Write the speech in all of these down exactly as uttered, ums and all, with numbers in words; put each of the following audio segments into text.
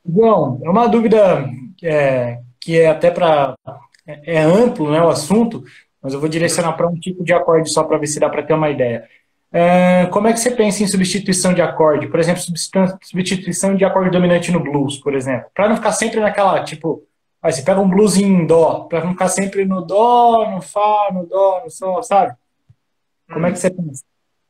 João, é uma dúvida é, que é até para. É, é amplo, né, o assunto, mas eu vou direcionar para um tipo de acorde só para ver se dá para ter uma ideia. É, como é que você pensa em substituição de acorde? Por exemplo, substitu- substituição de acorde dominante no blues, por exemplo. Para não ficar sempre naquela, tipo, aí você pega um blues em dó, para não ficar sempre no dó, no fá, no dó, no sol, sabe? Como é que Hum. você pensa?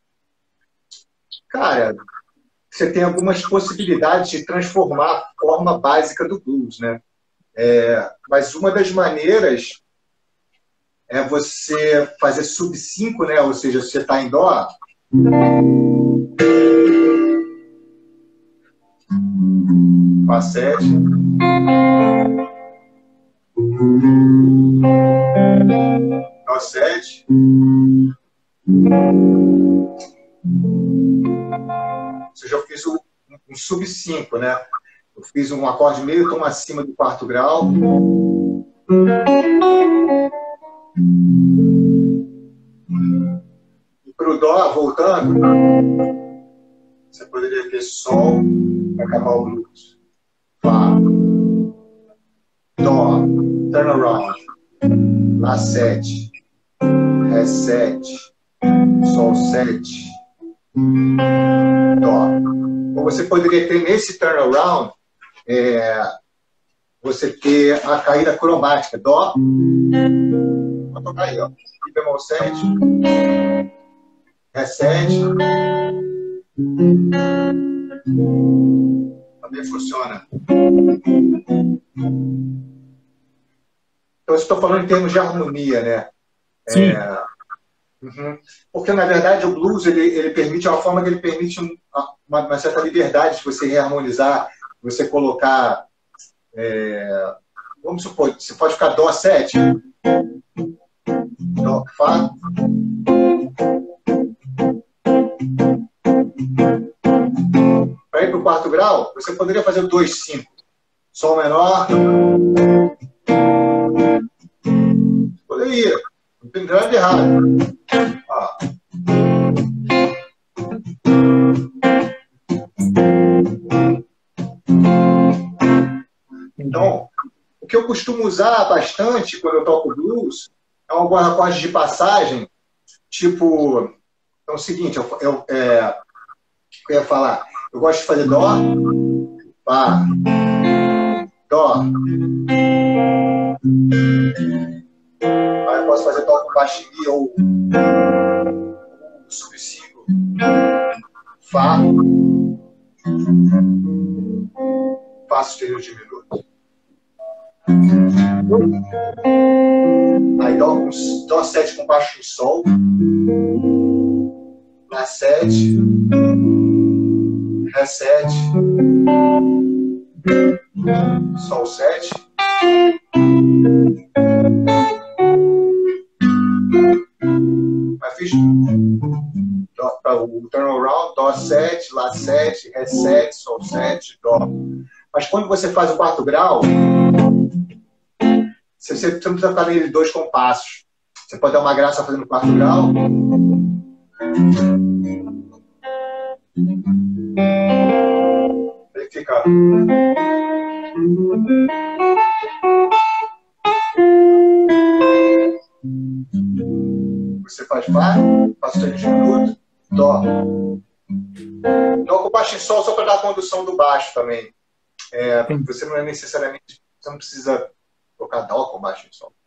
Cara, você tem algumas possibilidades de transformar a forma básica do blues, né? É, mas uma das maneiras é você fazer sub cinco, né? Ou seja, você está em dó, fá sete, dó sete, ou seja, eu fiz um, um sub cinco, né? Eu fiz um acorde meio tom acima do quarto grau. E para o dó, voltando, você poderia ter sol para acabar o blues. Fá, dó, turnaround, lá sete, ré sete, sol sete, dó. Ou você poderia ter nesse turnaround, é, você ter a caída cromática, dó, vou tocar aí, ó, mi bemol sete, ré sete, também funciona. Então, eu estou falando em termos de harmonia, né? Sim. É, uhum. Porque, na verdade, o blues ele, ele permite, é uma forma que ele permite um, uma, uma certa liberdade de você reharmonizar, você colocar. É, vamos supor, você pode ficar dó sete, dó, fá. Para ir para o quarto grau, você poderia fazer o dois cinco. Sol menor. Poderia. Não tem nada de errado. Ó. Então, o que eu costumo usar bastante quando eu toco blues é um acorde de passagem, tipo. É o seguinte, eu, eu, é, eu ia falar, eu gosto de fazer dó, fá, dó. Aí eu posso fazer dó com baixo mi ou sub cinco, fá, fá sustenido diminuto. Aí dó, dó sete com baixo em sol, lá sete, ré sete, sol sete. Mas fiz dó, o turnaround, dó sete, lá sete, ré sete, sol sete, dó. Mas quando você faz o quarto grau, você, você não precisa ficar nele dois compassos. Você pode dar uma graça fazendo quarto grau. Aí fica. Você faz Fá, faz o diminuto, Dó. Dó com baixo em Sol só para dar a condução do baixo também. É, você não é necessariamente. Você não precisa tocar Dó com baixo em Sol.